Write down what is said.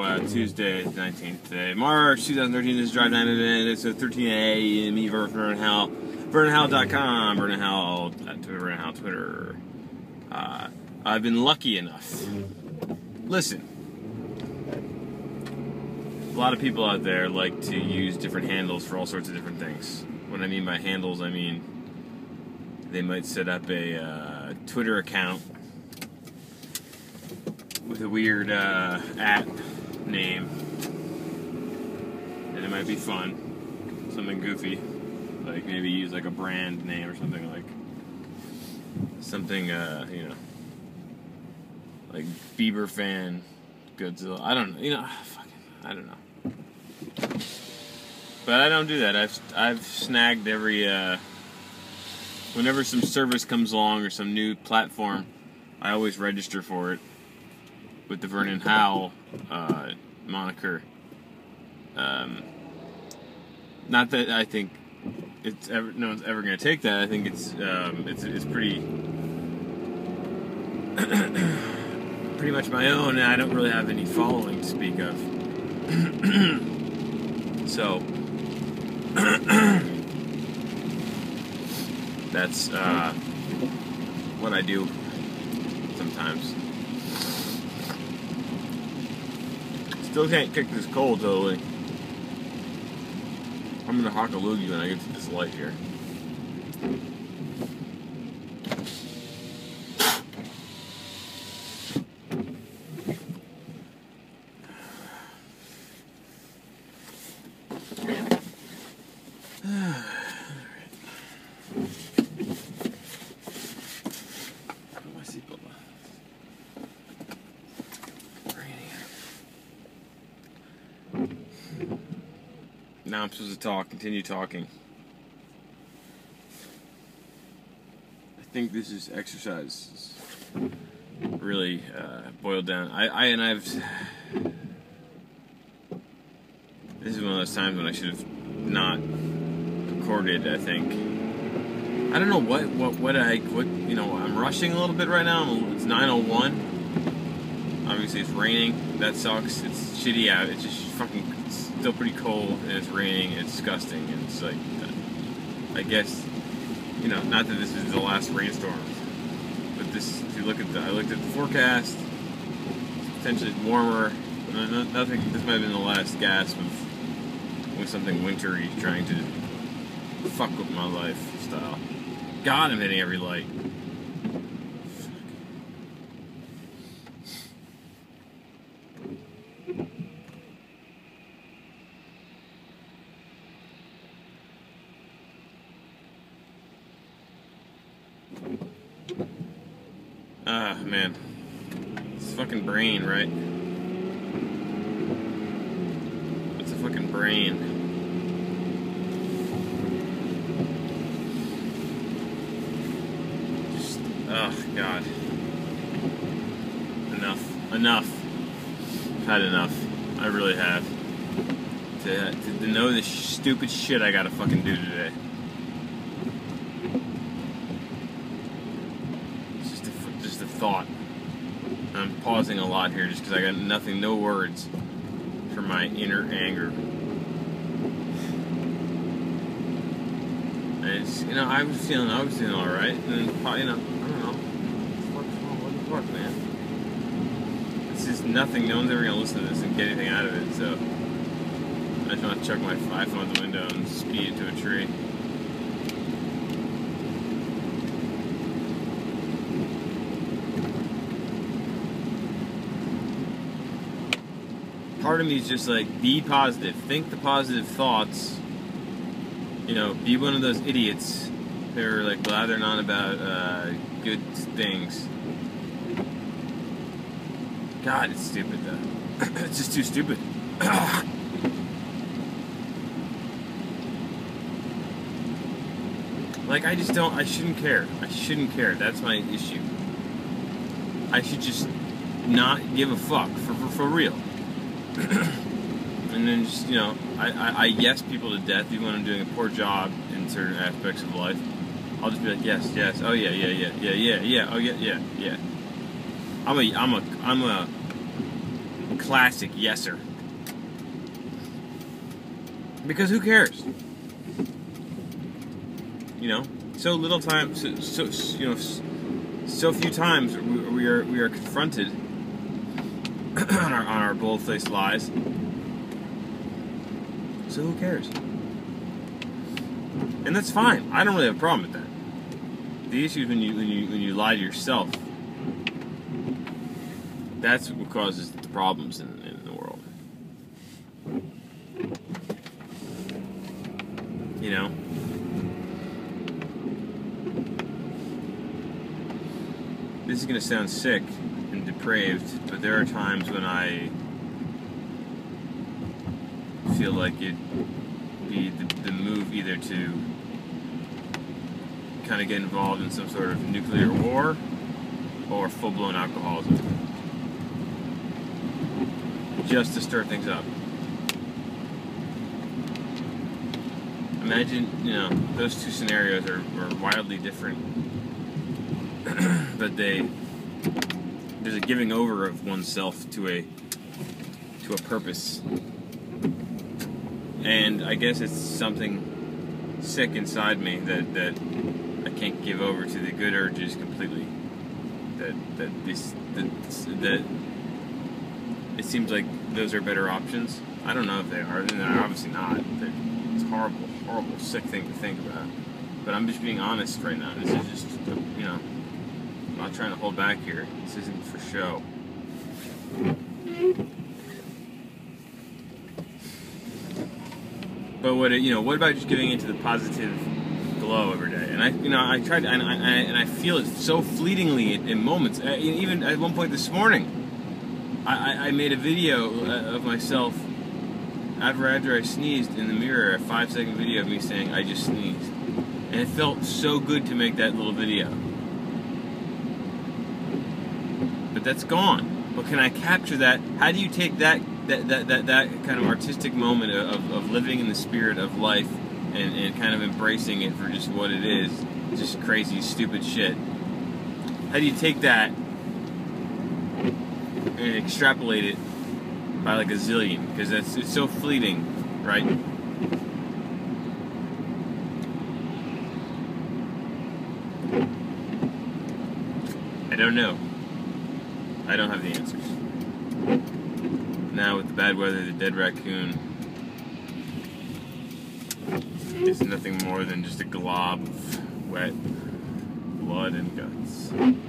Tuesday, 19th today, March 2013. This is Drive 9 Minute. It's 13 a.m. Me, Vernon Howell. VernonHowell.com. Vernon Howell at Vernon Howell Twitter. I've been lucky enough. Listen. A lot of people out there like to use different handles for all sorts of different things. What I mean by handles, I mean they might set up a Twitter account with a weird at name, and it might be fun, something goofy, like maybe use like a brand name or something like something, like Bieber fan Godzilla. I don't know, I don't know. But I don't do that. I've snagged every whenever some service comes along or some new platform, I always register for it with the Vernon Howell moniker. Not that I think no one's ever going to take that. I think it's pretty pretty much my own, and I don't really have any following to speak of. So that's what I do sometimes. Still can't kick this cold totally. I'm gonna hock a loogie when I get to this light here. Now I'm supposed to continue talking. I think this is exercise really boiled down. This is one of those times when I should have not recorded, I think. I don't know I'm rushing a little bit right now. It's 9:01. Obviously it's raining. That sucks. It's shitty out. It's just fucking still pretty cold, and it's raining, and it's disgusting, and it's like, I guess, not that this is the last rainstorm, but this, if you look at I looked at the forecast, it's potentially warmer, nothing, this might have been the last gasp with something wintry trying to fuck with my lifestyle. God, I'm hitting every light. Man. It's fucking brain, right? It's a fucking brain. Just, oh, God. Enough. I've had enough. I really have. To know the stupid shit I gotta fucking do today. Thought. I'm pausing a lot here just because I got no words for my inner anger. And it's, I was feeling alright, and then, I don't know. What the fuck, man? It's just nothing. No one's ever gonna listen to this and get anything out of it, so I just want to chuck my iPhone out the window and speed into a tree. Part of me is just like, be positive. Think the positive thoughts. Be one of those idiots that are like blathering on about good things. God, it's stupid though. It's just too stupid. Like, I shouldn't care. I shouldn't care. That's my issue. I should just not give a fuck for real. And then just, I yes people to death even when I'm doing a poor job in certain aspects of life. I'll just be like, yes, oh yeah, oh yeah. I'm a classic yes sir. Because who cares? You know, so little time, so few times we are confronted on our bold-faced lies. So who cares? And that's fine. I don't really have a problem with that. The issue is when you lie to yourself. That's what causes the problems in the world. You know? This is going to sound sick and depraved, but there are times when I feel like it'd be the move either to kind of get involved in some sort of nuclear war or full-blown alcoholism. Just to stir things up. Imagine, you know, those two scenarios are wildly different. But there's a giving over of oneself to a purpose. And I guess it's something sick inside me that I can't give over to the good urges completely. That it seems like those are better options. I don't know if they are, and they're obviously not. It's a horrible, horrible, sick thing to think about. But I'm just being honest right now. This is just, you know, I'm not trying to hold back here. This isn't for show. But what about just giving into the positive glow every day? And I tried, and I feel it so fleetingly in moments. Even at one point this morning, I made a video of myself after I sneezed in the mirror, a 5-second video of me saying I just sneezed, and it felt so good to make that little video. But that's gone. But can I capture that? How do you take that kind of artistic moment of living in the spirit of life and kind of embracing it for just what it is, just crazy, stupid shit? How do you take that and extrapolate it by like a zillion? Because it's so fleeting, right? I don't know. I don't have the answers. Now with the bad weather, the dead raccoon is nothing more than just a glob of wet blood and guts.